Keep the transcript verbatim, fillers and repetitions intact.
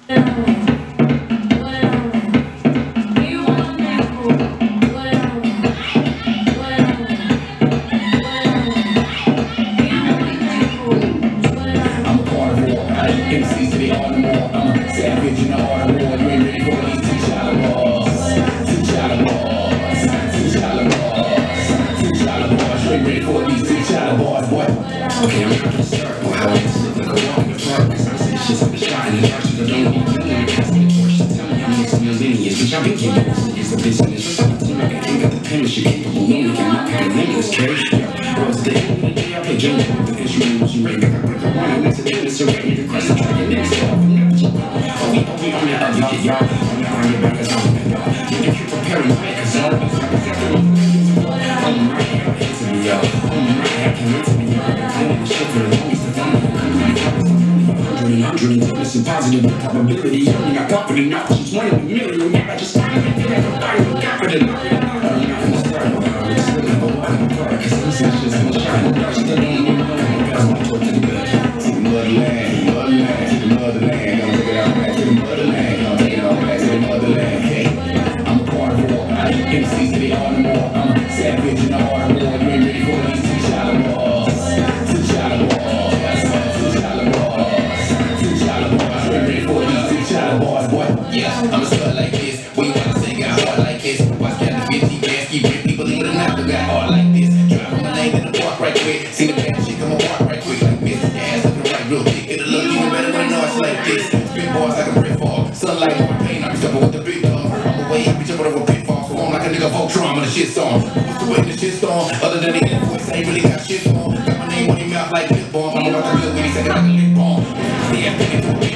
Okay, I'm trying to start, boy. How this look like a walk in the park? Cause I see the shit's up the shot in the dark. So don't be feeling the cast in the torch. Tell me I'm mixed in a lineage. Bitch, I've been getting this. It's a business. I'm a team like a king of the penmanship. Capable, no one can knock out a limitless cage. I was the end of the day. I play James with the instruments you make. I break the one and mix it in. It's a ready to crush the track and next off. Oh, we, oh, we on that other shit, y'all. I'm not on your back as I'm in y'all. You can keep preparing my cause all of these rappers got them. Oh, my, I'm into me, y'all. Oh, my, I can't wait to be y'all. Listen, positive probability. You're not confident, not just one in a million. I just started to feel like a body with confident. I'm not gonna start, but I'm still in the water park. Cause this is just gonna shine. I still don't even know. That's my talk to the good. To the motherland, motherland, to the motherland. Gonna take it all back to the motherland. Gonna take it all back to the motherland. Hey, I'm a part of war. I eat M Cs to the art of war. I'm a savage in the art of war. You ain't ready for these two child wars. Two child wars. Yeah, I'm a slut like this. We wanna say got hard like this. Watch down the fifty gas, keep bring people in with a knife that got hard like this. Drive on my lane in the park right quick. See the bad shit come and walk right quick like this. Your ass looking right real thick. It'll look even better when I know it's like this. Big boys like a brick fall. Sunlight on my pain, I be jumping with the big dog. I'm away, I be jumping over pitfalls. Form like a nigga Voltron when the shit's on. What's the way the shit's on? Other than the invoice, I ain't really got shit on. Got my name on your mouth like lip balm. I'm about to feel when he said it like a lip balm. Yeah,